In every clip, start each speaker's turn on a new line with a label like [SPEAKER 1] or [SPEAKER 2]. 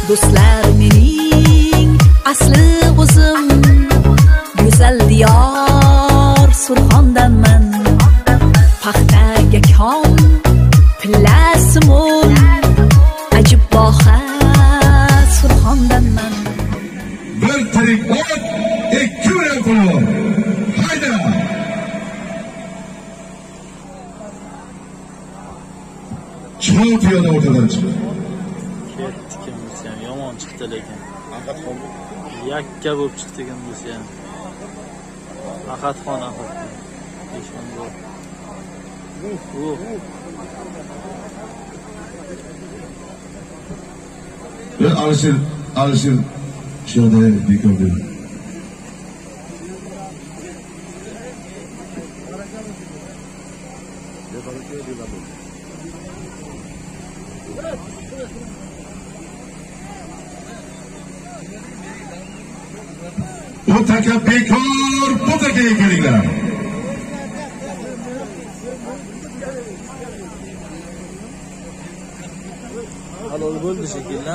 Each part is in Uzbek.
[SPEAKER 1] do'stlar mening asli o'zim, go'zal diyor Surxondanman. Paxtaga kon pillasimon, ajib boha Surxondanman.
[SPEAKER 2] Bir tirik ot, ikki o'ram qulon. Hayda! Chol piyoda o'rtadan chiqdi.
[SPEAKER 3] Ketdikin bo'lsa ham yomon chiqdi lekin. Yakka bo'lib chiqdigan bo'lsa ham. Ahadxon. Hech yo'q.
[SPEAKER 2] Ben alışır şurada yıkıldı. Bu taka bekor, bu taka yıkıldılar.
[SPEAKER 3] Halol bo'ldi shekilli.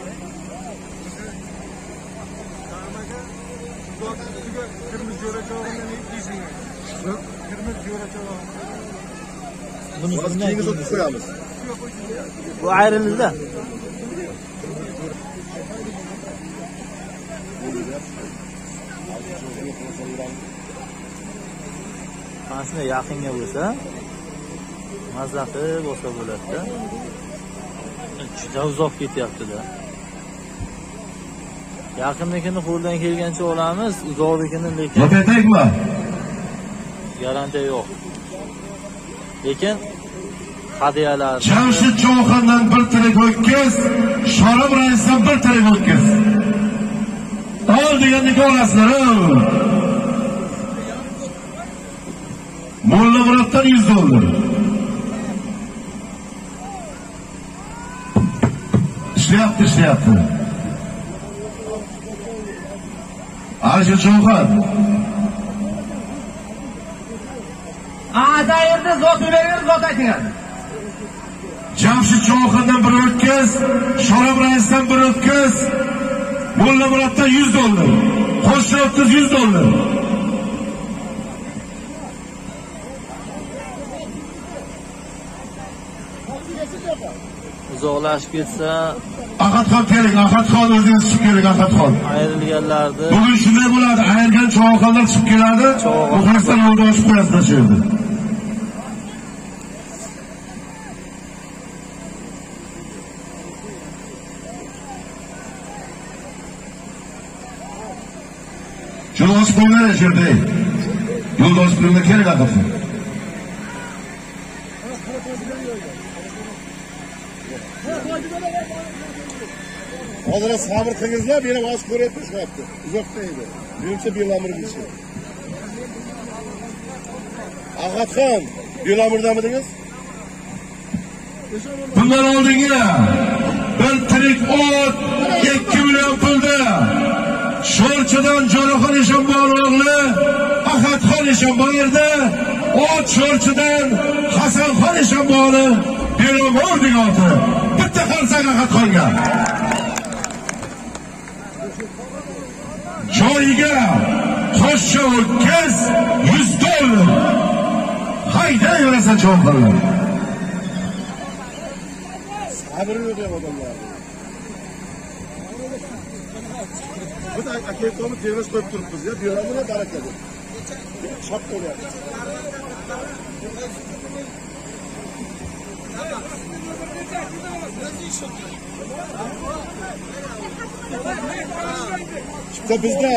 [SPEAKER 4] Bunu koyamiz.
[SPEAKER 3] Bu ayrıldı. Aslında yaqinga bo'lsa, mazza qilib bo'lsa bo'ladi-da. Juda uzoq ketyapti-da. Yaqinnikini qo'ldan kelgancha olamiz, uzoqnikini lekin
[SPEAKER 2] Yo'qaytaymi?
[SPEAKER 3] Garantiya yo'q. Lekin hadiyalar.
[SPEAKER 2] Jamshid Javohirdan bir tirik o'tkiz, Shorim raisdan bir tirik o'tkiz. Ol deganni olasizlar. Molla Muroddan $100. İşleyaptı. Arşid Javohir.
[SPEAKER 4] Adayirni zot o'laver, zot aytinglar.
[SPEAKER 2] Jamshid Javohirdan bir o'tkiz, Shorim raisdan bir o'tkiz. Molla Muroddan $100. Qo'shni o'tkiz $100.
[SPEAKER 3] Uzoqlashib ketsa,
[SPEAKER 2] Ahadxon kerak, Ahadxon o'zingiz chiqib kerak, Ahadxon.
[SPEAKER 3] ayrilganlarni
[SPEAKER 2] Bugun shunday bo'ladi, ayirgan cho'g'onlar chiqib keladi, muxlislar oldi ochib qo'yasizlar shu yerda. Shuni ochib qo'yinglar shu yerda. Yo'lda ochib qo'yinglar kerak Ahadxon.
[SPEAKER 4] Hozir sabr qilingizlar, meni vos ko'ryapti shu hafta. Uzoqda edi. Menimcha Belamirga ishi. Ahadxon, Belamirdanmidingiz?
[SPEAKER 2] Bundan oldingi bir tirik ot 2 million pulda Sho'rchidan Jo'raxon Eshonboyev o'g'li Ahadxon Eshonboyevda, ot Sho'rchidan Hasanxon Eshonboyev Belamir degan oti. Bitta qarsak Ahadxonga. Joyiga qo'shcha o'tkiz $100. Hayda yurasan cho'g'onlar.
[SPEAKER 4] Sabr yo'q deb odamlar. Biz akaytomni termiz qo'yib turibmiz ya, Belamir baraka deb. Chop qo'yapti. Çıktı bizde.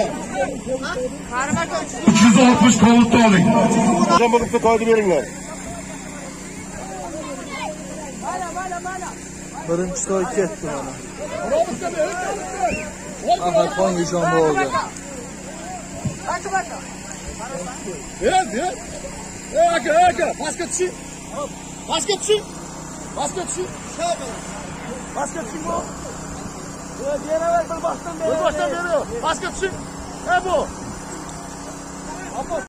[SPEAKER 2] 360 kovultu olduk.
[SPEAKER 4] Hocam bakıp kaydı veringlar.
[SPEAKER 3] birinchi to'y ketdi mana. Ahadxon Eshonboyev.
[SPEAKER 4] Ver. Aka. Pastga tushing. Pastga tushing bu. Yana bir boshdan beri. Pastga tushing. Bu.